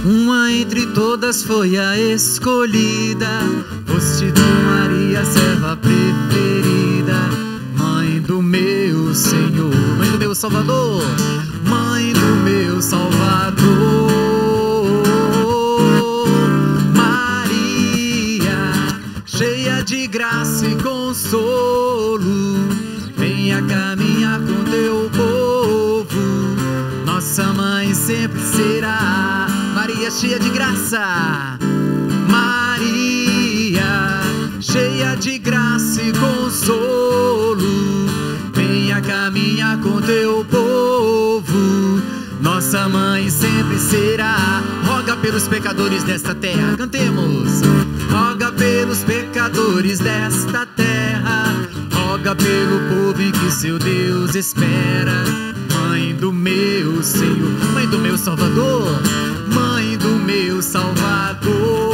uma entre todas foi a escolhida. Foste tu, Maria, serva preferida, mãe do meu Senhor, mãe do meu Salvador, mãe do meu Salvador. Maria, cheia de graça e consolo, venha caminhar com teu povo, nossa mãe sempre será. Maria, cheia de graça, Maria, cheia de graça e consolo, venha caminhar com teu povo, nossa mãe sempre será. Roga pelos pecadores desta terra, cantemos. Roga pelos pecadores desta terra, roga pelo povo em que seu Deus espera. Mãe do meu Senhor, mãe do meu Salvador, mãe do meu Salvador.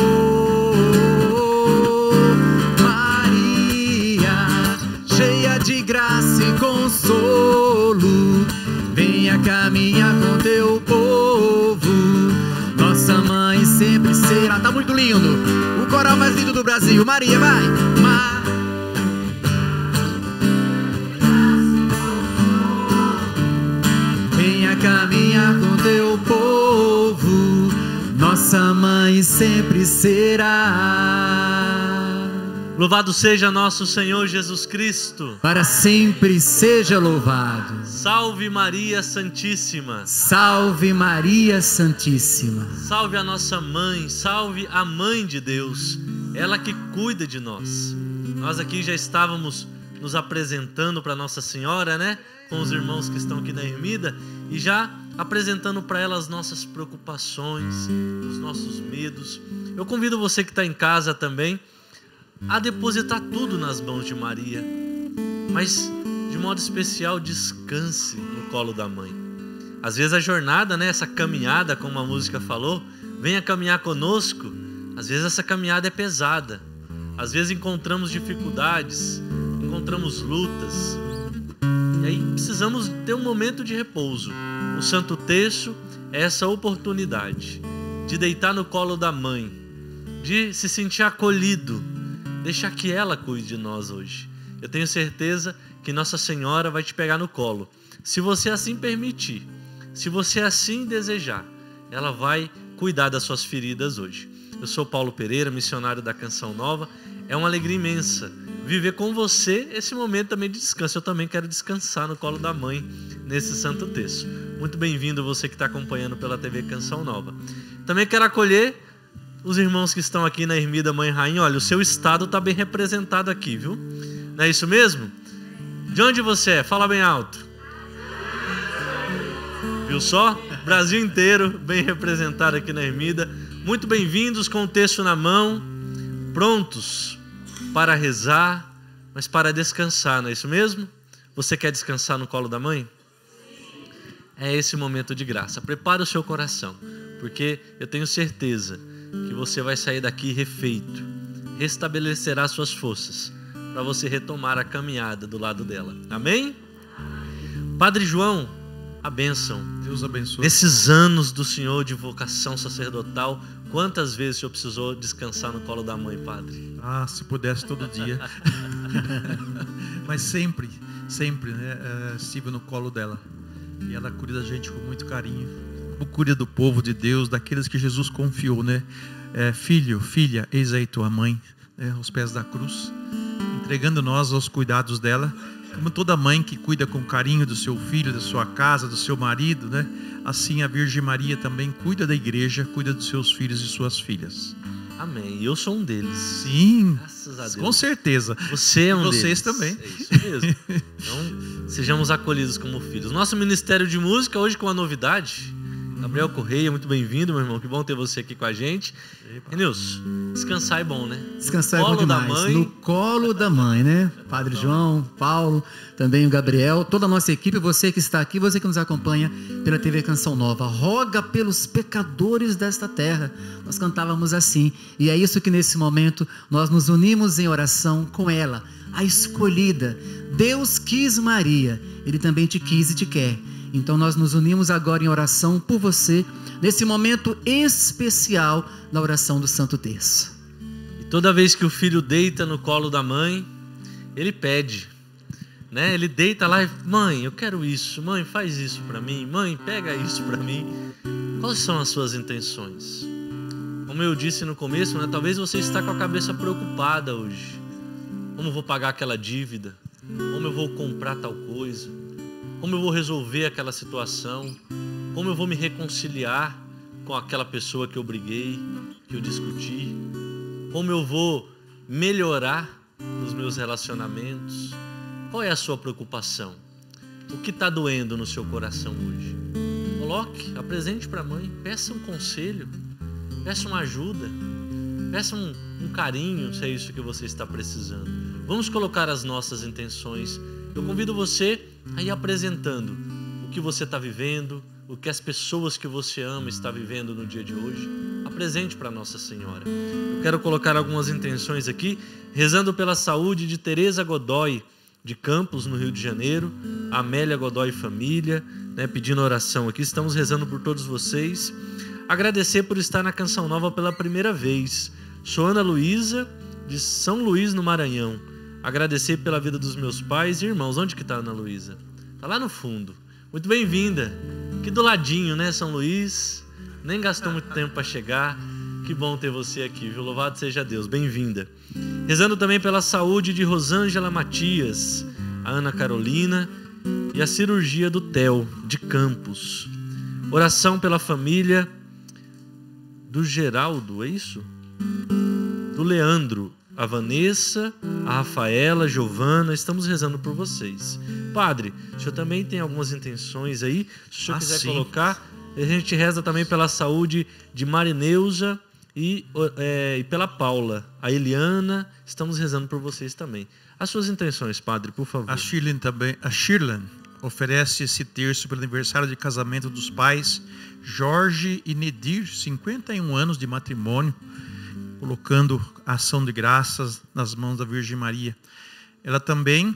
Maria, cheia de graça e consolo, venha caminhar com teu povo, nossa mãe sempre será. Tá muito lindo, o coral mais lindo do Brasil. Maria, vai! Venha caminhar com teu povo, nossa mãe sempre será. Louvado seja nosso Senhor Jesus Cristo. Para sempre seja louvado. Salve Maria Santíssima. Salve Maria Santíssima. Salve a nossa mãe, salve a mãe de Deus, ela que cuida de nós. Nós aqui já estávamos nos apresentando para Nossa Senhora, né? Com os irmãos que estão aqui na ermida, e já apresentando para ela as nossas preocupações, os nossos medos. Eu convido você que está em casa também a depositar tudo nas mãos de Maria, mas de modo especial descanse no colo da mãe. Às vezes a jornada, né, essa caminhada, como a música falou, venha caminhar conosco. Às vezes essa caminhada é pesada, às vezes encontramos dificuldades, encontramos lutas, e aí precisamos ter um momento de repouso. O Santo Terço é essa oportunidade de deitar no colo da mãe, de se sentir acolhido, deixar que ela cuide de nós hoje. Eu tenho certeza que Nossa Senhora vai te pegar no colo. Se você assim permitir, se você assim desejar, ela vai cuidar das suas feridas hoje. Eu sou Paulo Pereira, missionário da Canção Nova. É uma alegria imensa viver com você esse momento também de descanso. Eu também quero descansar no colo da mãe nesse Santo Terço. Muito bem-vindo você que está acompanhando pela TV Canção Nova. Também quero acolher os irmãos que estão aqui na Ermida Mãe Rainha. Olha, o seu estado está bem representado aqui, viu? Não é isso mesmo? De onde você é? Fala bem alto. Viu só? Brasil inteiro bem representado aqui na Ermida. Muito bem-vindos com o texto na mão, prontos para rezar, mas para descansar, não é isso mesmo? Você quer descansar no colo da mãe? É esse momento de graça. Prepare o seu coração, porque eu tenho certeza que você vai sair daqui refeito, restabelecerá suas forças para você retomar a caminhada do lado dela. Amém? Padre João, a bênção. Deus abençoe. Nesses anos do Senhor de vocação sacerdotal, quantas vezes o Senhor precisou descansar no colo da mãe, Padre? Ah, se pudesse todo dia. Mas sempre, né, estive no colo dela. E ela cuida da gente com muito carinho. Cuida do povo de Deus, daqueles que Jesus confiou, né? Filho, filha, eis aí tua mãe, né, aos pés da cruz, entregando nós aos cuidados dela. Como toda mãe que cuida com carinho do seu filho, da sua casa, do seu marido, né? Assim a Virgem Maria também cuida da igreja, cuida dos seus filhos e suas filhas. Amém. Eu sou um deles. Sim, graças a Deus. Com certeza. Você é um deles. Vocês também. É isso mesmo. Então, sejamos acolhidos como filhos. Nosso Ministério de Música, hoje com uma novidade. Gabriel Correia, muito bem-vindo, meu irmão. Que bom ter você aqui com a gente. Nilson, descansar é bom, né? Descansar é bom demais. No colo da mãe, né? Padre João, Paulo, também o Gabriel, toda a nossa equipe, você que está aqui, você que nos acompanha pela TV Canção Nova. Roga pelos pecadores desta terra. Nós cantávamos assim. E é isso que nesse momento nós nos unimos em oração com ela, a escolhida. Deus quis Maria, Ele também te quis e te quer. Então nós nos unimos agora em oração por você, nesse momento especial da oração do Santo Terço. E toda vez que o filho deita no colo da mãe, ele pede, né? Ele deita lá e, mãe, eu quero isso, mãe, faz isso para mim, mãe, pega isso para mim. Quais são as suas intenções? Como eu disse no começo, né? Talvez você está com a cabeça preocupada hoje. Como eu vou pagar aquela dívida? Como eu vou comprar tal coisa? Como eu vou resolver aquela situação? Como eu vou me reconciliar com aquela pessoa que eu briguei, que eu discuti? Como eu vou melhorar nos meus relacionamentos? Qual é a sua preocupação? O que está doendo no seu coração hoje? Coloque, apresente para a mãe, peça um conselho, peça uma ajuda, peça um carinho, se é isso que você está precisando. Vamos colocar as nossas intenções. Eu convido você a ir apresentando o que você está vivendo, o que as pessoas que você ama estão vivendo no dia de hoje. Apresente para Nossa Senhora. Eu quero colocar algumas intenções aqui, rezando pela saúde de Tereza Godoy, de Campos, no Rio de Janeiro, Amélia Godoy família, né, pedindo oração aqui. Estamos rezando por todos vocês. Agradecer por estar na Canção Nova pela primeira vez. Sou Ana Luísa, de São Luís, no Maranhão. Agradecer pela vida dos meus pais e irmãos. Onde que está a Ana Luísa? Está lá no fundo. Muito bem-vinda. Aqui do ladinho, né, São Luís? Nem gastou muito tempo para chegar. Que bom ter você aqui, viu? Louvado seja Deus. Bem-vinda. Rezando também pela saúde de Rosângela Matias, a Ana Carolina e a cirurgia do Theo, de Campos. Oração pela família do Geraldo, é isso? Do Leandro, a Vanessa, a Rafaela, a Giovana, estamos rezando por vocês. Padre, o senhor também tem algumas intenções aí, se o senhor quiser colocar, a gente reza também pela saúde de Marineuza e pela Paula, a Eliana, estamos rezando por vocês também. As suas intenções, Padre, por favor. A Shirley também, a Shirley oferece esse terço pelo aniversário de casamento dos pais Jorge e Nedir, 51 anos de matrimônio, colocando a ação de graças nas mãos da Virgem Maria. Ela também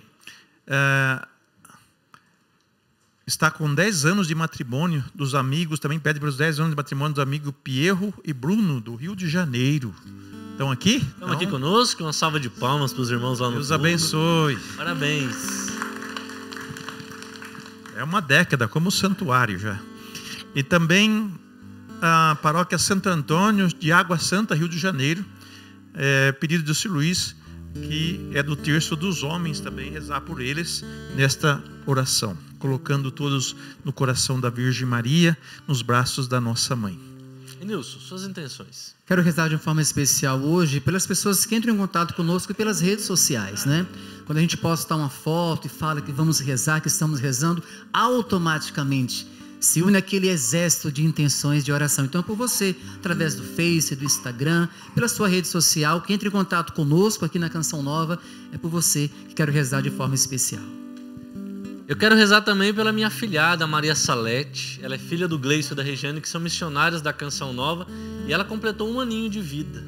está com 10 anos de matrimônio dos amigos, também pede pelos 10 anos de matrimônio dos amigos Pierro e Bruno, do Rio de Janeiro. Estão aqui? Estão aqui conosco, uma salva de palmas para os irmãos lá no fundo. Deus abençoe. Parabéns. É uma década, como o santuário já. E também a paróquia Santo Antônio de Água Santa, Rio de Janeiro, pedido de São Luís, que é do terço dos homens também, rezar por eles nesta oração, colocando todos no coração da Virgem Maria, nos braços da nossa mãe. E Nilson, suas intenções? Quero rezar de uma forma especial hoje pelas pessoas que entram em contato conosco pelas redes sociais, né? Quando a gente posta uma foto e fala que vamos rezar, que estamos rezando, automaticamente se une aquele exército de intenções de oração. Então é por você, através do Face, do Instagram, pela sua rede social, que entre em contato conosco aqui na Canção Nova, é por você que quero rezar de forma especial. Eu quero rezar também pela minha filhada, Maria Salete. Ela é filha do Gleicio e da Regiane, que são missionários da Canção Nova, e ela completou 1 aninho de vida.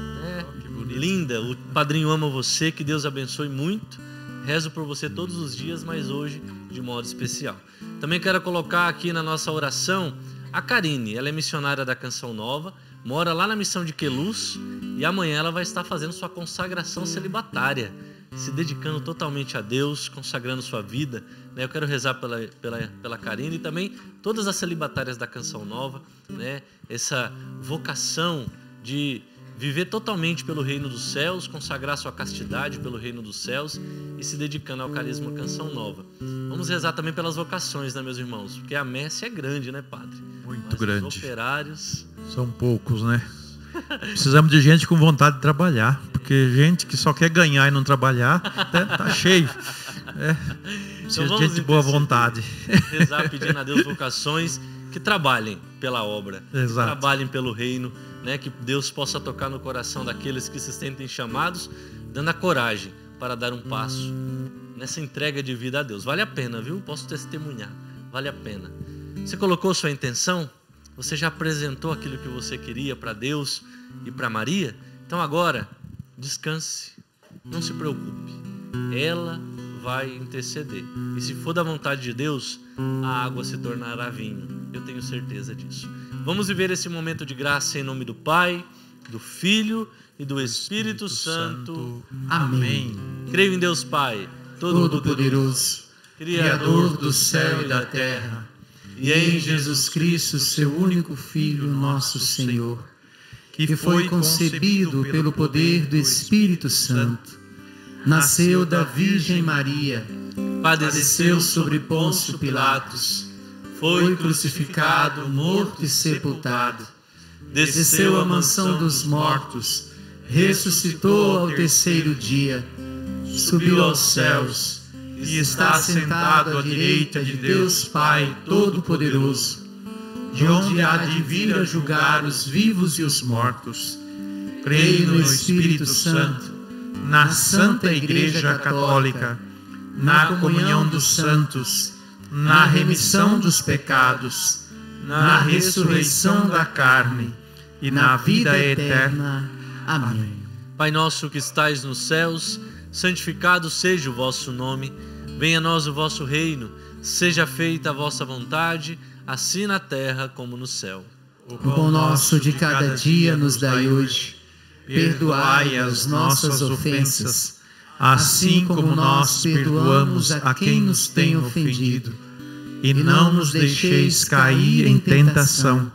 Linda, o padrinho ama você, que Deus abençoe muito. Rezo por você todos os dias, mas hoje de modo especial. Também quero colocar aqui na nossa oração a Karine. Ela é missionária da Canção Nova, mora lá na missão de Queluz, e amanhã ela vai estar fazendo sua consagração celibatária, se dedicando totalmente a Deus, consagrando sua vida. Eu quero rezar pela Karine e também todas as celibatárias da Canção Nova, né? Essa vocação de viver totalmente pelo reino dos céus, consagrar sua castidade pelo reino dos céus e se dedicando ao carisma Canção Nova. Vamos rezar também pelas vocações, né, meus irmãos? Porque a messe é grande, né, Padre? Muito grande. Os operários são poucos, né? Precisamos de gente com vontade de trabalhar, porque gente que só quer ganhar e não trabalhar, tá cheio. Precisa de gente de boa vontade. Rezar pedindo a Deus vocações que trabalhem pela obra, que trabalhem pelo reino, né? Que Deus possa tocar no coração daqueles que se sentem chamados, dando a coragem para dar um passo nessa entrega de vida a Deus. Vale a pena, viu? Posso testemunhar, vale a pena. Você colocou sua intenção? Você já apresentou aquilo que você queria para Deus e para Maria? Então agora, descanse, não se preocupe. Ela vai interceder. E se for da vontade de Deus, a água se tornará vinho. Eu tenho certeza disso. Vamos viver esse momento de graça em nome do Pai, do Filho e do Espírito Santo. Amém. Creio em Deus Pai, Todo-Poderoso, Criador do céu e da terra, e em Jesus Cristo, seu único Filho, nosso Senhor, que foi concebido pelo poder do Espírito Santo, nasceu da Virgem Maria, padeceu sobre Pôncio Pilatos, foi crucificado, morto e sepultado, desceu à mansão dos mortos, ressuscitou ao terceiro dia, subiu aos céus e está sentado à direita de Deus Pai Todo-Poderoso, de onde há de vir a julgar os vivos e os mortos. Creio no Espírito Santo, na Santa Igreja Católica, na comunhão dos santos, na remissão dos pecados, na ressurreição da carne e na vida eterna. Amém. Pai nosso que estais nos céus, santificado seja o vosso nome. Venha a nós o vosso reino. Seja feita a vossa vontade, assim na terra como no céu. O pão nosso de cada dia nos dai hoje. Perdoai as nossas ofensas, assim como nós perdoamos a quem nos tem ofendido. E não nos deixeis cair em tentação,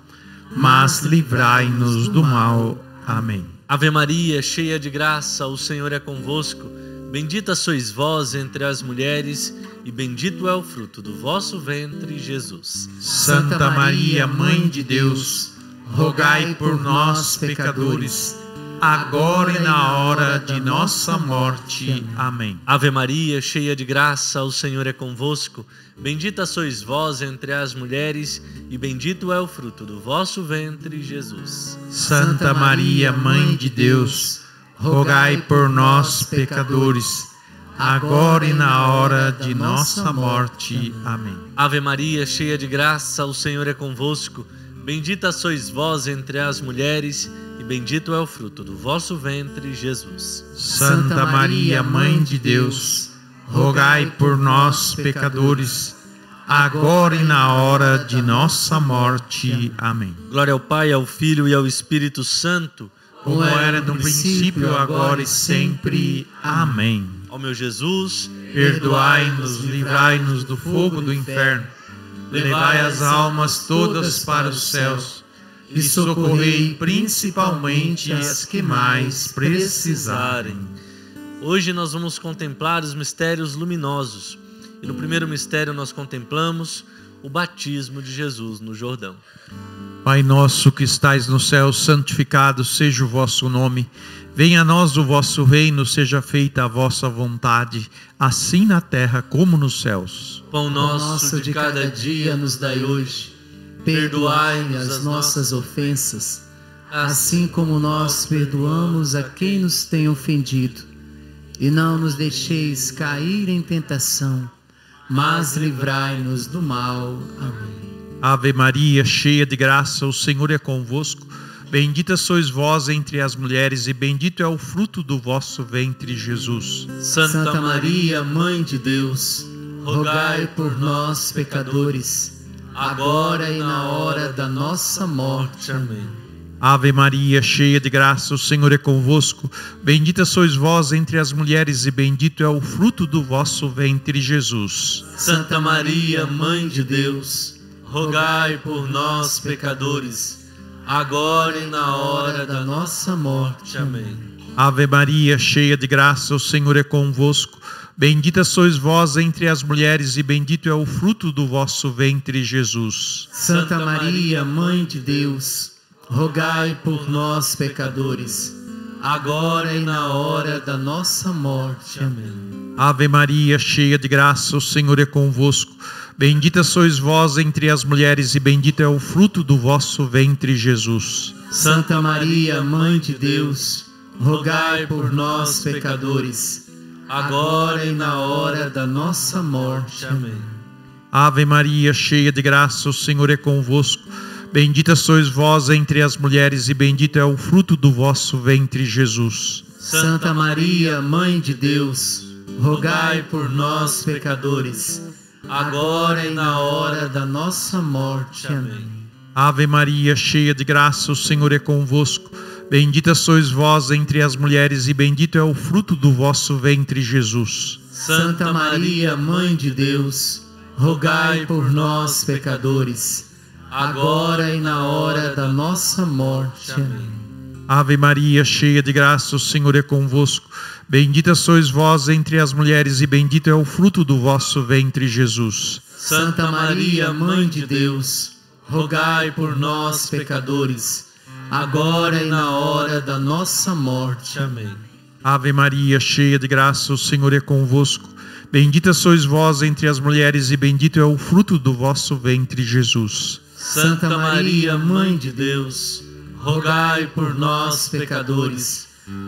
mas livrai-nos do mal. Amém. Ave Maria, cheia de graça, o Senhor é convosco. Bendita sois vós entre as mulheres, e bendito é o fruto do vosso ventre, Jesus. Santa Maria, Mãe de Deus, rogai por nós, pecadores, agora e na hora de nossa morte. Amém. Ave Maria, cheia de graça, o Senhor é convosco. Bendita sois vós entre as mulheres, e bendito é o fruto do vosso ventre, Jesus. Santa Maria, Mãe de Deus, rogai por nós, pecadores, agora e na hora de nossa morte. Amém. Ave Maria, cheia de graça, o Senhor é convosco. Bendita sois vós entre as mulheres, e bendito é o fruto do vosso ventre, Jesus. Santa Maria, Mãe de Deus, rogai por nós, pecadores, agora e na hora de nossa morte. Amém. Glória ao Pai, ao Filho e ao Espírito Santo, como era no princípio, agora e sempre. Amém. Ó meu Jesus, perdoai-nos, livrai-nos do fogo do inferno, levai as almas todas para os céus e socorrei principalmente as que mais precisarem. Hoje nós vamos contemplar os mistérios luminosos. E no primeiro mistério nós contemplamos o batismo de Jesus no Jordão. Pai nosso que estais no céu, santificado seja o vosso nome. Venha a nós o vosso reino, seja feita a vossa vontade, assim na terra como nos céus. Pão nosso de cada dia nos dai hoje. Perdoai as nossas ofensas, assim como nós perdoamos a quem nos tem ofendido. E não nos deixeis cair em tentação, mas livrai-nos do mal. Amém. Ave Maria, cheia de graça, o Senhor é convosco. Bendita sois vós entre as mulheres, e bendito é o fruto do vosso ventre, Jesus. Santa Maria, Mãe de Deus, rogai por nós, pecadores, agora e na hora da nossa morte. Amém. Ave Maria, cheia de graça, o Senhor é convosco. Bendita sois vós entre as mulheres, e bendito é o fruto do vosso ventre, Jesus. Santa Maria, Mãe de Deus, rogai por nós, pecadores, agora e na hora da nossa morte. Amém. Ave Maria, cheia de graça, o Senhor é convosco. Bendita sois vós entre as mulheres, e bendito é o fruto do vosso ventre, Jesus. Santa Maria, Mãe de Deus, rogai por nós, pecadores, agora e na hora da nossa morte. Amém. Ave Maria, cheia de graça, o Senhor é convosco. Bendita sois vós entre as mulheres, e bendito é o fruto do vosso ventre, Jesus. Santa Maria, Mãe de Deus, rogai por nós, pecadores, agora e na hora da nossa morte. Amém. Ave Maria, cheia de graça, o Senhor é convosco. Bendita sois vós entre as mulheres, e bendito é o fruto do vosso ventre, Jesus. Santa Maria, Mãe de Deus, rogai por nós, pecadores, agora e na hora da nossa morte. Amém. Ave Maria, cheia de graça, o Senhor é convosco. Bendita sois vós entre as mulheres e bendito é o fruto do vosso ventre, Jesus. Santa Maria, Mãe de Deus, rogai por nós, pecadores, agora e na hora da nossa morte. Amém. Ave Maria, cheia de graça, o Senhor é convosco. Bendita sois vós entre as mulheres e bendito é o fruto do vosso ventre, Jesus. Santa Maria, Mãe de Deus, rogai por nós, pecadores, agora e na hora da nossa morte. Amém. Ave Maria, cheia de graça, o Senhor é convosco. Bendita sois vós entre as mulheres e bendito é o fruto do vosso ventre, Jesus. Santa Maria, Mãe de Deus, rogai por nós, pecadores,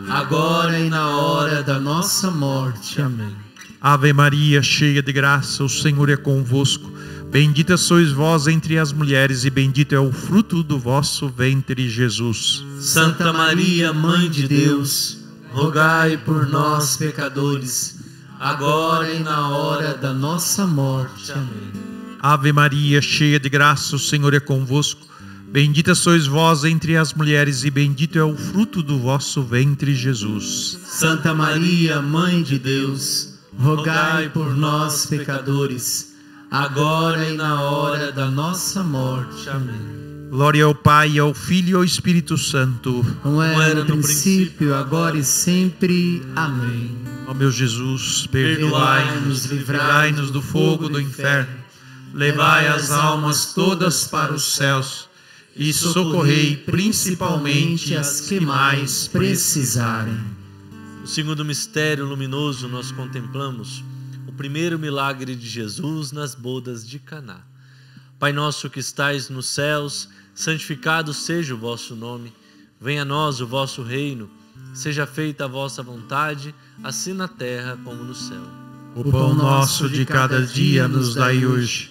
agora e na hora da nossa morte. Amém. Ave Maria, cheia de graça, o Senhor é convosco. Bendita sois vós entre as mulheres e bendito é o fruto do vosso ventre, Jesus. Santa Maria, Mãe de Deus, rogai por nós, pecadores, agora e na hora da nossa morte. Amém. Ave Maria, cheia de graça, o Senhor é convosco. Bendita sois vós entre as mulheres e bendito é o fruto do vosso ventre, Jesus. Santa Maria, Mãe de Deus, rogai por nós, pecadores, agora e na hora da nossa morte. Amém. Glória ao Pai, ao Filho e ao Espírito Santo. Como era no princípio, agora e sempre. Amém. Ó meu Jesus, perdoai-nos, livrai-nos do fogo do inferno, levai as almas todas para os céus e socorrei principalmente as que mais precisarem. No segundo mistério luminoso nós contemplamos o primeiro milagre de Jesus nas bodas de Caná. Pai nosso que estais nos céus, santificado seja o vosso nome. Venha a nós o vosso reino. Seja feita a vossa vontade, assim na terra como no céu. O pão nosso de cada dia nos dai hoje.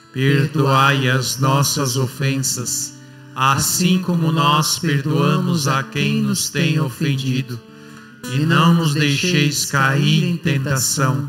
Perdoai as nossas ofensas, assim como nós perdoamos a quem nos tem ofendido. E não nos deixeis cair em tentação,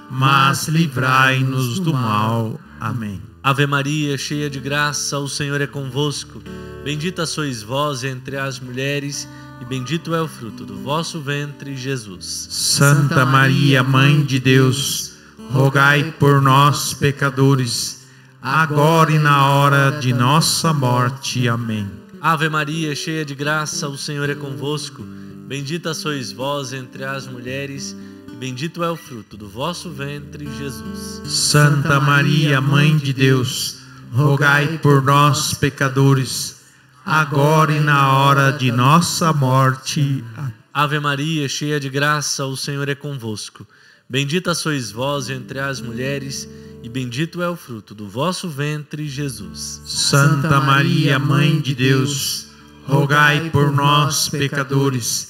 mas livrai-nos do mal. Amém. Ave Maria, cheia de graça, o Senhor é convosco. Bendita sois vós entre as mulheres, e bendito é o fruto do vosso ventre, Jesus. Santa Maria, Mãe de Deus, rogai por nós, pecadores, agora e na hora de nossa morte. Amém. Ave Maria, cheia de graça, o Senhor é convosco. Bendita sois vós entre as mulheres, e bendito é o fruto do vosso ventre, Jesus. Santa Maria, Mãe de Deus, rogai por nós, pecadores, agora e na hora de nossa morte. Ave Maria, cheia de graça, o Senhor é convosco. Bendita sois vós entre as mulheres, e bendito é o fruto do vosso ventre, Jesus. Santa Maria, Mãe de Deus, rogai por nós, pecadores,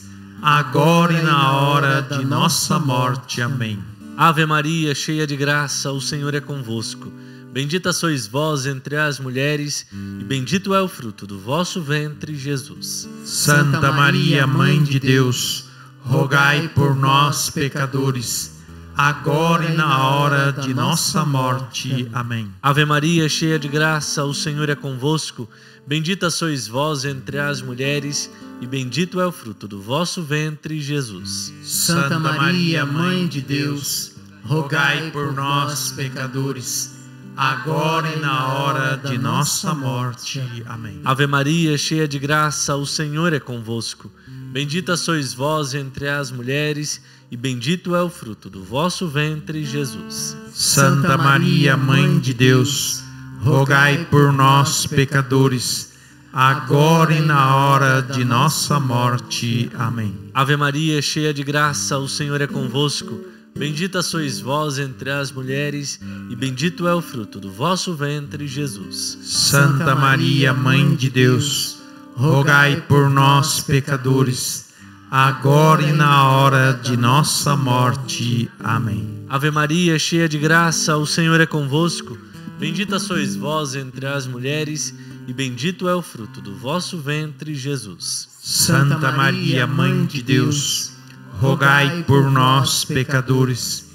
agora e na hora de nossa morte. Amém. Ave Maria, cheia de graça, o Senhor é convosco. Bendita sois vós entre as mulheres, e bendito é o fruto do vosso ventre, Jesus. Santa Maria, Mãe de Deus, rogai por nós, pecadores, agora e na hora de nossa morte. Amém. Ave Maria, cheia de graça, o Senhor é convosco. Bendita sois vós entre as mulheres, e bendito é o fruto do vosso ventre, Jesus. Santa Maria, Mãe de Deus, rogai por nós, pecadores, agora e na hora de nossa morte. Amém. Ave Maria, cheia de graça, o Senhor é convosco. Bendita sois vós entre as mulheres, e bendito é o fruto do vosso ventre, Jesus. Santa Maria, Mãe de Deus, rogai por nós, pecadores, agora e na hora de nossa morte. Amém. Ave Maria, cheia de graça, o Senhor é convosco. Bendita sois vós entre as mulheres, e bendito é o fruto do vosso ventre, Jesus. Santa Maria, Mãe de Deus, rogai por nós, pecadores, agora e na hora de nossa morte. Amém. Ave Maria, cheia de graça, o Senhor é convosco. Bendita sois vós entre as mulheres, e bendito é o fruto do vosso ventre, Jesus. Santa Maria, Mãe de Deus, rogai por nós, pecadores,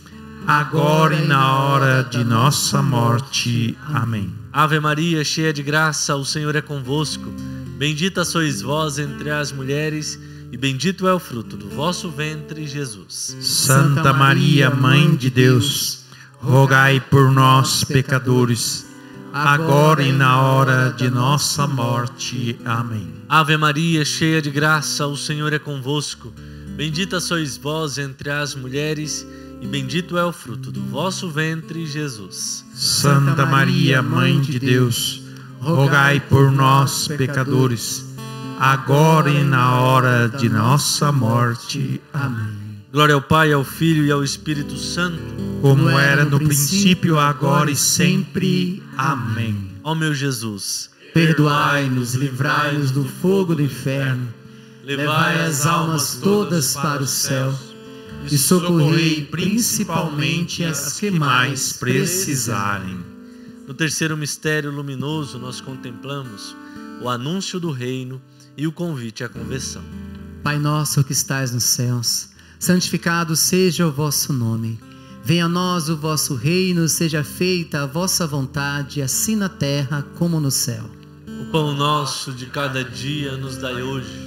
agora e na hora de nossa morte. Amém. Ave Maria, cheia de graça, o Senhor é convosco. Bendita sois vós entre as mulheres, e bendito é o fruto do vosso ventre, Jesus. Santa Maria, Mãe de Deus, rogai por nós, pecadores, agora e na hora de nossa morte. Amém. Ave Maria, cheia de graça, o Senhor é convosco. Bendita sois vós entre as mulheres, e bendito é o fruto do vosso ventre, Jesus. Santa Maria, Mãe de Deus, rogai por nós, pecadores, agora e na hora de nossa morte. Amém. Glória ao Pai, ao Filho e ao Espírito Santo, como era no princípio, agora e sempre. Amém. Ó meu Jesus, perdoai-nos, livrai-nos do fogo do inferno, levai as almas todas para o céu e socorrei principalmente as que mais precisarem. No terceiro mistério luminoso, nós contemplamos o anúncio do reino e o convite à conversão. Pai nosso que estais nos céus, santificado seja o vosso nome. Venha a nós o vosso reino, seja feita a vossa vontade, assim na terra como no céu. O pão nosso de cada dia nos dai hoje.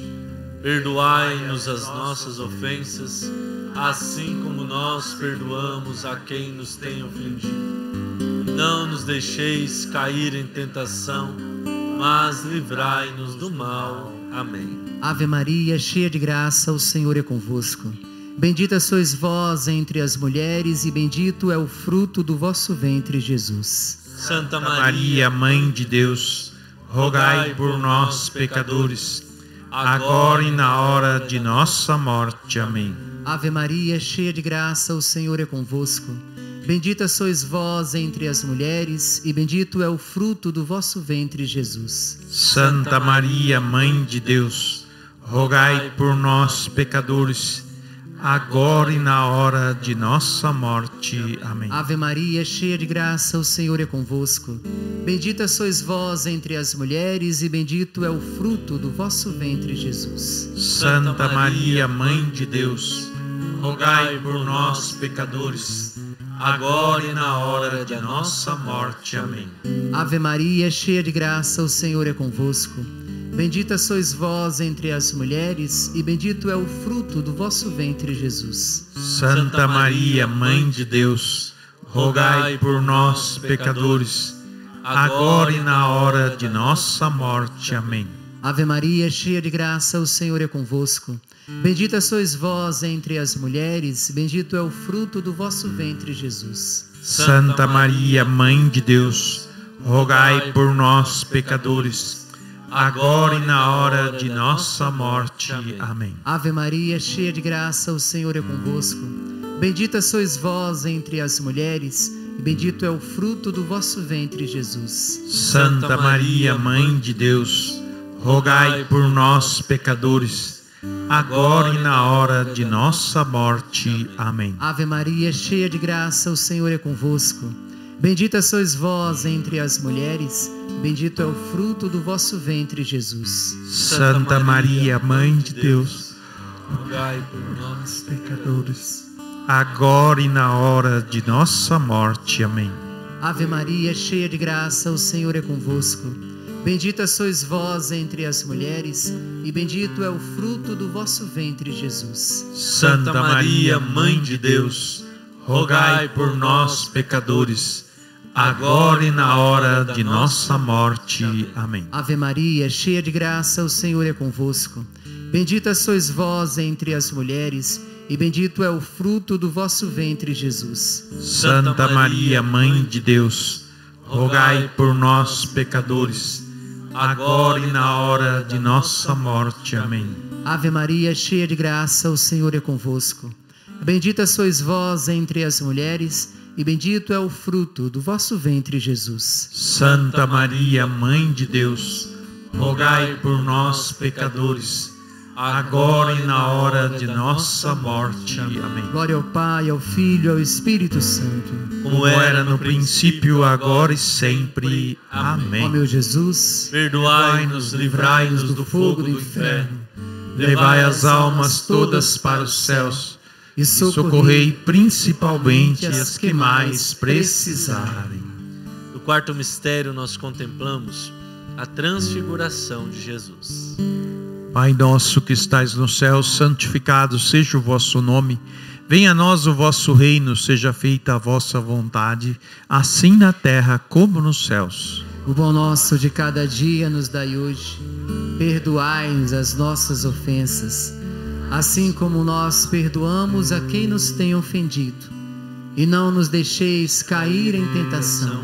Perdoai-nos as nossas ofensas, assim como nós perdoamos a quem nos tem ofendido. Não nos deixeis cair em tentação, mas livrai-nos do mal. Amém. Ave Maria, cheia de graça, o Senhor é convosco. Bendita sois vós entre as mulheres, e bendito é o fruto do vosso ventre, Jesus. Santa Maria, Mãe de Deus, rogai por nós, pecadores, agora e na hora de nossa morte. Amém. Ave Maria, cheia de graça, o Senhor é convosco. Bendita sois vós entre as mulheres, e bendito é o fruto do vosso ventre, Jesus. Santa Maria, Mãe de Deus, rogai por nós, pecadores, agora e na hora de nossa morte. Amém. Ave Maria, cheia de graça, o Senhor é convosco. Bendita sois vós entre as mulheres, e bendito é o fruto do vosso ventre, Jesus. Santa Maria, Mãe de Deus, rogai por nós, pecadores, agora e na hora de nossa morte. Amém. Ave Maria, cheia de graça, o Senhor é convosco. Bendita sois vós entre as mulheres, e bendito é o fruto do vosso ventre, Jesus. Santa Maria, Mãe de Deus, rogai por nós, pecadores, agora e na hora de nossa morte. Amém. Ave Maria, cheia de graça, o Senhor é convosco. Bendita sois vós entre as mulheres, bendito é o fruto do vosso ventre, Jesus. Santa Maria, Mãe de Deus, rogai por nós, pecadores, agora e na hora de nossa morte. Amém. Ave Maria, cheia de graça, o Senhor é convosco. Bendita sois vós entre as mulheres, e bendito é o fruto do vosso ventre, Jesus. Santa Maria, Mãe de Deus, rogai por nós, pecadores, agora e na hora de nossa morte. Amém. Ave Maria, cheia de graça, o Senhor é convosco. Bendita sois vós entre as mulheres, bendito é o fruto do vosso ventre, Jesus. Santa Maria, Mãe de Deus, rogai por nós, pecadores, agora e na hora de nossa morte. Amém. Ave Maria, cheia de graça, o Senhor é convosco. Bendita sois vós entre as mulheres, e bendito é o fruto do vosso ventre, Jesus. Santa Maria, Mãe de Deus, rogai por nós, pecadores, agora e na hora de nossa morte. Amém. Ave Maria, cheia de graça, o Senhor é convosco. Bendita sois vós entre as mulheres, e bendito é o fruto do vosso ventre, Jesus. Santa Maria, Mãe de Deus, rogai por nós, pecadores, agora e na hora de nossa morte. Amém. Ave Maria, cheia de graça, o Senhor é convosco. Bendita sois vós entre as mulheres, e bendito é o fruto do vosso ventre, Jesus. Santa Maria, Mãe de Deus, rogai por nós, pecadores, agora e na hora de nossa morte. Amém. Glória ao Pai, ao Filho e ao Espírito Santo, como era no princípio, agora e sempre. Amém. Ó meu Jesus, perdoai-nos, livrai-nos do fogo do inferno, levai as almas todas para os céus e socorrei principalmente as que mais precisarem. No quarto mistério nós contemplamos a transfiguração de Jesus. Pai nosso que estais no céu, santificado seja o vosso nome. Venha a nós o vosso reino, seja feita a vossa vontade, assim na terra como nos céus. O pão nosso de cada dia nos dai hoje. Perdoai-nos as nossas ofensas, assim como nós perdoamos a quem nos tem ofendido. E não nos deixeis cair em tentação,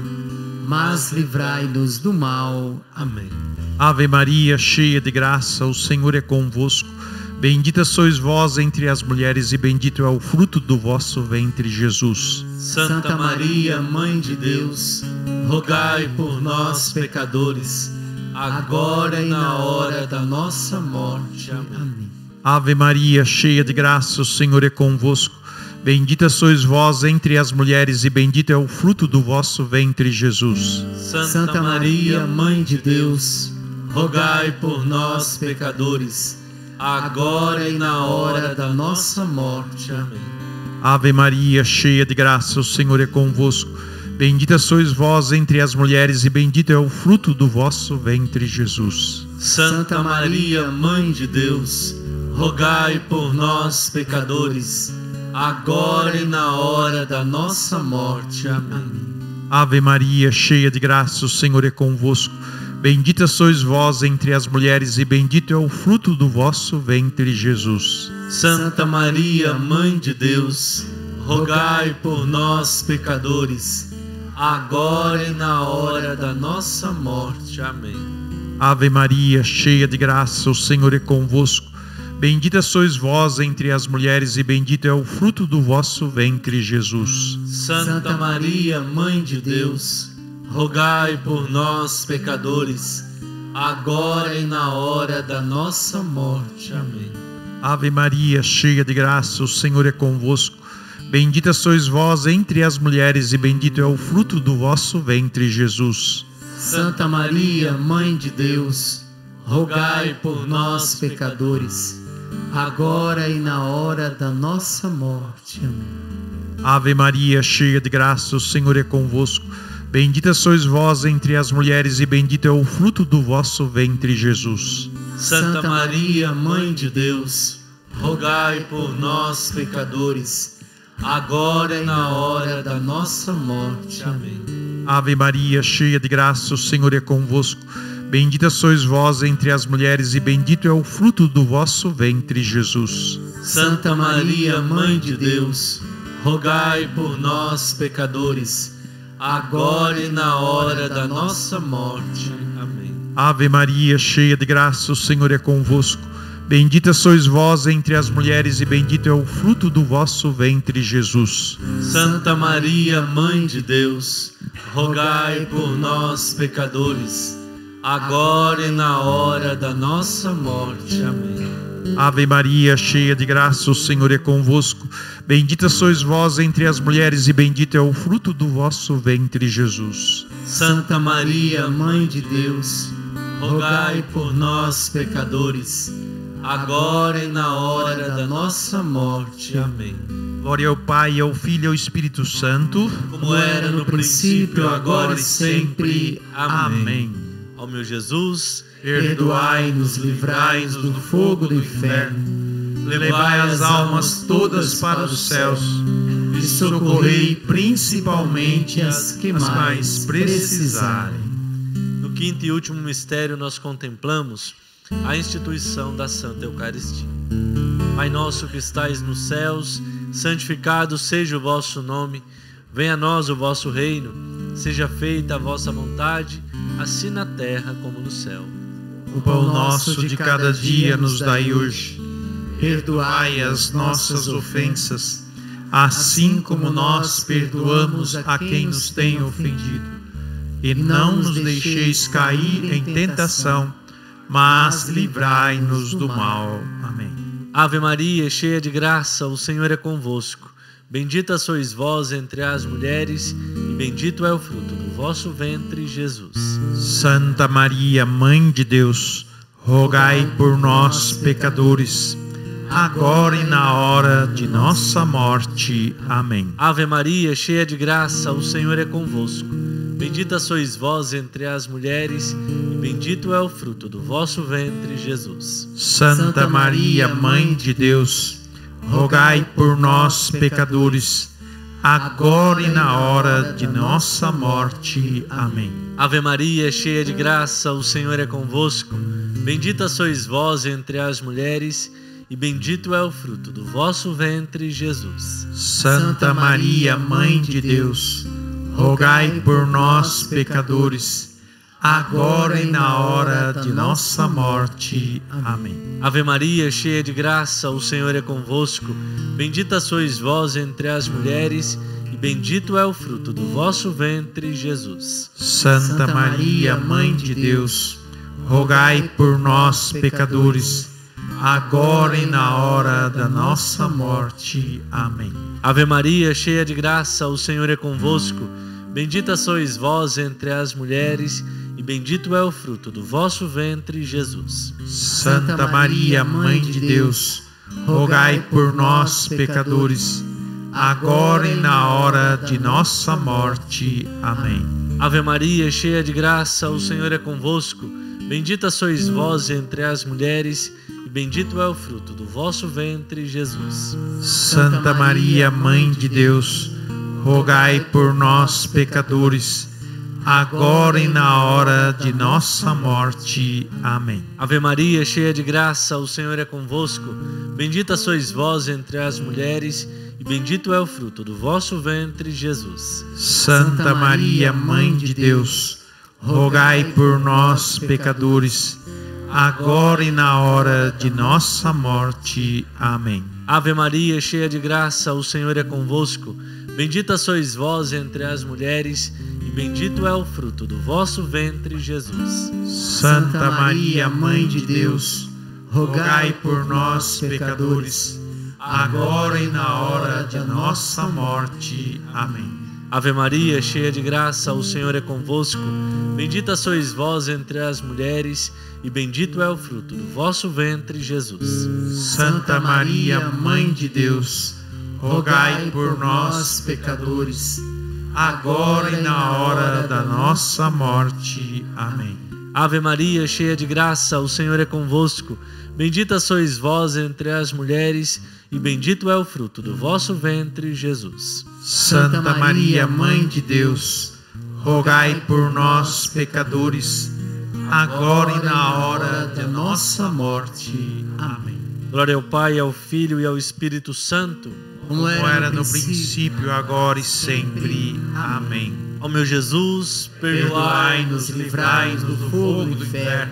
mas livrai-nos do mal. Amém. Ave Maria, cheia de graça, o Senhor é convosco. Bendita sois vós entre as mulheres e bendito é o fruto do vosso ventre, Jesus. Santa Maria, Mãe de Deus, rogai por nós, pecadores, agora e na hora da nossa morte. Amém. Ave Maria, cheia de graça, o Senhor é convosco. Bendita sois vós entre as mulheres e bendito é o fruto do vosso ventre, Jesus. Santa Maria, Mãe de Deus, rogai por nós, pecadores, agora e na hora da nossa morte. Amém. Ave Maria, cheia de graça, o Senhor é convosco. Bendita sois vós entre as mulheres e bendito é o fruto do vosso ventre, Jesus. Santa Maria, Mãe de Deus, rogai por nós, pecadores, agora e na hora da nossa morte. Amém. Ave Maria, cheia de graça, o Senhor é convosco. Bendita sois vós entre as mulheres e bendito é o fruto do vosso ventre, Jesus. Santa Maria, Mãe de Deus, rogai por nós, pecadores, agora e na hora da nossa morte. Amém. Ave Maria, cheia de graça, o Senhor é convosco. Bendita sois vós entre as mulheres e bendito é o fruto do vosso ventre, Jesus. Santa Maria, Mãe de Deus, rogai por nós, pecadores, agora e na hora da nossa morte. Amém. Ave Maria, cheia de graça, o Senhor é convosco. Bendita sois vós entre as mulheres e bendito é o fruto do vosso ventre, Jesus. Santa Maria, Mãe de Deus, rogai por nós, pecadores, agora e na hora da nossa morte. Amém. Ave Maria, cheia de graça, o Senhor é convosco. Bendita sois vós entre as mulheres e bendito é o fruto do vosso ventre, Jesus. Santa Maria, Mãe de Deus, rogai por nós, pecadores, agora e na hora da nossa morte. Amém. Ave Maria, cheia de graça, o Senhor é convosco. Bendita sois vós entre as mulheres e bendito é o fruto do vosso ventre, Jesus. Santa Maria, Mãe de Deus, rogai por nós, pecadores, agora e na hora da nossa morte. Amém. Ave Maria, cheia de graça, o Senhor é convosco. Bendita sois vós entre as mulheres e bendito é o fruto do vosso ventre, Jesus. Santa Maria, Mãe de Deus, rogai por nós, pecadores, agora e na hora da nossa morte. Amém. Ave Maria, cheia de graça, o Senhor é convosco. Bendita sois vós entre as mulheres e bendito é o fruto do vosso ventre, Jesus. Santa Maria, Mãe de Deus, rogai por nós, pecadores, agora e na hora da nossa morte. Amém. Glória ao Pai, ao Filho e ao Espírito Santo, como era no princípio, agora e sempre. Amém. Ó meu Jesus, perdoai-nos, livrai-nos do fogo do inferno, levai as almas todas para os céus e socorrei principalmente as que mais precisarem. No quinto e último mistério nós contemplamos a instituição da Santa Eucaristia. Pai nosso que estais nos céus, santificado seja o vosso nome, venha a nós o vosso reino, seja feita a vossa vontade, assim na terra como no céu. O pão nosso de cada dia nos dai hoje. Perdoai as nossas ofensas, assim como nós perdoamos a quem nos tem ofendido. E não nos deixeis cair em tentação, mas livrai-nos do mal. Amém. Ave Maria, cheia de graça, o Senhor é convosco. Bendita sois vós entre as mulheres, e bendito é o fruto do vosso ventre, Jesus. Santa Maria, Mãe de Deus, rogai por nós, pecadores, agora e na hora de nossa morte. Amém. Ave Maria, cheia de graça, o Senhor é convosco. Bendita sois vós entre as mulheres, e bendito é o fruto do vosso ventre, Jesus. Santa Maria, Mãe de Deus, rogai por nós, pecadores, agora e na hora de nossa morte. Amém. Ave Maria, cheia de graça, o Senhor é convosco. Bendita sois vós entre as mulheres, e bendito é o fruto do vosso ventre, Jesus. Santa Maria, Mãe de Deus, rogai por nós, pecadores, agora e na hora de nossa morte. Amém. Ave Maria, cheia de graça, o Senhor é convosco. Bendita sois vós entre as mulheres, e bendito é o fruto do vosso ventre, Jesus. Santa Maria, Mãe de Deus, rogai por nós, pecadores, agora e na hora da nossa morte. Amém. Ave Maria, cheia de graça, o Senhor é convosco. Bendita sois vós entre as mulheres, e bendito é o fruto do vosso ventre, Jesus. Santa Maria, Mãe de Deus, rogai por nós, pecadores, agora e na hora de nossa morte. Amém. Ave Maria, cheia de graça, o Senhor é convosco. Bendita sois vós entre as mulheres, e bendito é o fruto do vosso ventre, Jesus. Santa Maria, Mãe de Deus, rogai por nós, pecadores, agora e na hora de nossa morte. Amém. Ave Maria, cheia de graça, o Senhor é convosco. Bendita sois vós entre as mulheres, e bendito é o fruto do vosso ventre, Jesus. Santa Maria, Mãe de Deus, rogai por nós, pecadores, agora e na hora de nossa morte. Amém. Ave Maria, cheia de graça, o Senhor é convosco. Bendita sois vós entre as mulheres, e bendito é o fruto do vosso ventre, Jesus. Santa Maria, Mãe de Deus, rogai por nós, pecadores, agora e na hora de nossa morte. Amém. Ave Maria, cheia de graça, o Senhor é convosco. Bendita sois vós entre as mulheres, e bendito é o fruto do vosso ventre, Jesus. Santa Maria, Mãe de Deus, rogai por nós, pecadores, agora e na hora da nossa morte. Amém. Ave Maria, cheia de graça, o Senhor é convosco. Bendita sois vós entre as mulheres, e bendito é o fruto do vosso ventre, Jesus. Santa Maria, Mãe de Deus, rogai por nós, pecadores, agora e na hora de nossa morte. Amém. Glória ao Pai, ao Filho e ao Espírito Santo, como era no princípio, agora e sempre. Amém. Ó meu Jesus, perdoai-nos, livrai-nos do fogo do inferno,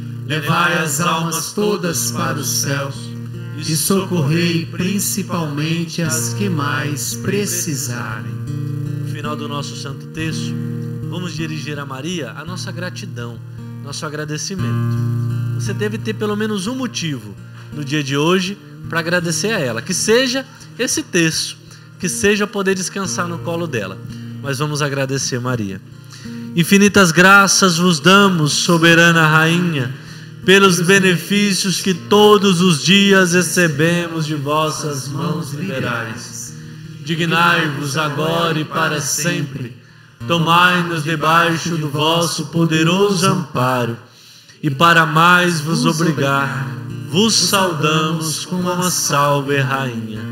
levai as almas todas para os céus e socorrei principalmente as que mais precisarem. No final do nosso santo texto, vamos dirigir a Maria a nossa gratidão, nosso agradecimento. Você deve ter pelo menos um motivo no dia de hoje para agradecer a ela, que seja esse texto, que seja poder descansar no colo dela. Mas vamos agradecer Maria. Infinitas graças vos damos, soberana Rainha, pelos benefícios que todos os dias recebemos de vossas mãos liberais. Dignai-vos agora e para sempre, tomai-nos debaixo do vosso poderoso amparo, e para mais vos obrigar, vos saudamos com uma salve, Rainha.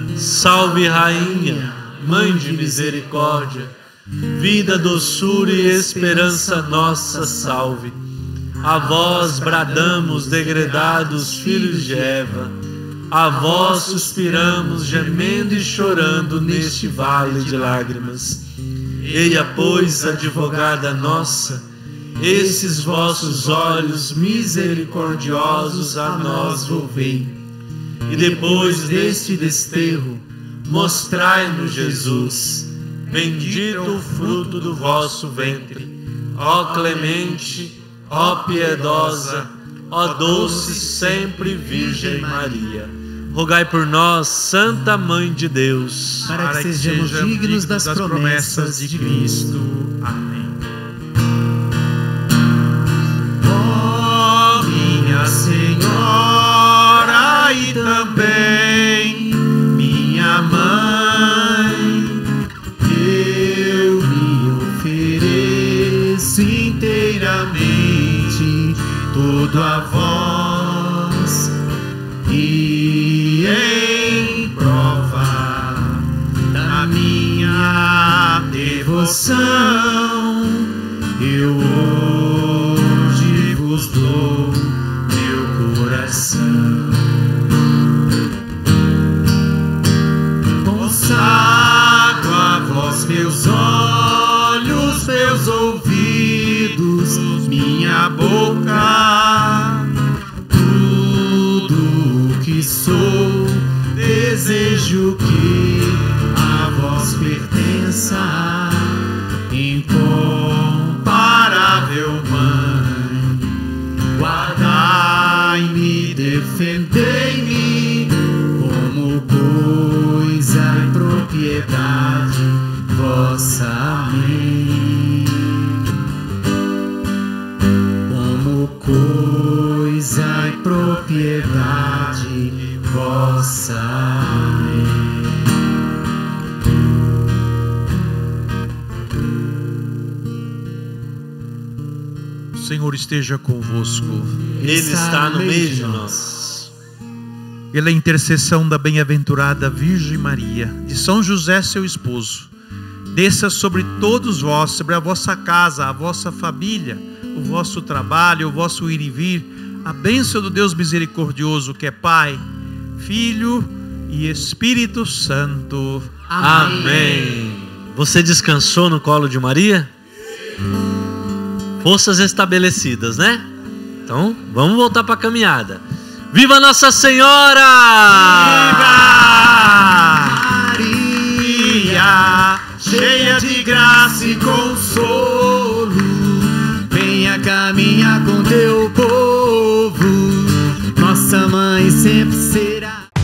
Salve, Rainha, Mãe de misericórdia, vida, doçura e esperança nossa, salve. A vós bradamos, degredados filhos de Eva, a vós suspiramos, gemendo e chorando neste vale de lágrimas. Eia, pois, advogada nossa, esses vossos olhos misericordiosos a nós volvei. E depois deste desterro, mostrai-nos Jesus, bendito o fruto do vosso ventre. Ó clemente, ó piedosa, ó doce sempre Virgem Maria, rogai por nós, Santa Mãe de Deus, para que sejamos dignos das promessas de Cristo. Amém. Ó minha Senhora e também inteiramente tudo a vós, e em prova da minha devoção eu hoje vos dou meu coração. Consagro a vós meus olhos, meus ouvidos, minha boca, tudo o que sou. Desejo que a vós pertença, incomparável Mãe. Guardai-me, defendei-me como coisa e propriedade vossa. Amém. Como coisa e propriedade vossa. Amém. O Senhor esteja convosco. Ele está no meio de nós. Pela intercessão da bem-aventurada Virgem Maria, de São José, seu esposo, desça sobre todos vós, sobre a vossa casa, a vossa família, o vosso trabalho, o vosso ir e vir, a bênção do Deus misericordioso, que é Pai, Filho e Espírito Santo. Amém. Você descansou no colo de Maria? Forças estabelecidas, né? Então, vamos voltar para a caminhada. Viva Nossa Senhora! Viva Maria, cheia de graça e consolo, venha caminhar com teu povo. Nossa mãe sempre será.